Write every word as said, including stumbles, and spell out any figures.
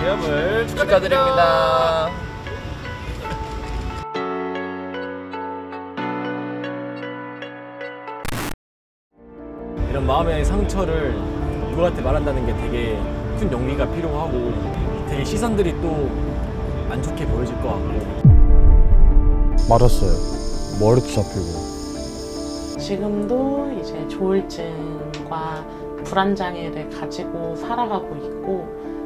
수염을 축하드립니다. 이런 마음의 상처를 누구한테 말한다는 게 되게 큰 용기가 필요하고 되게 시선들이 또 안 좋게 보여질 것 같고. 맞았어요. 머리도 잡히고. 지금도 이제 조울증과 불안장애를 가지고 살아가고 있고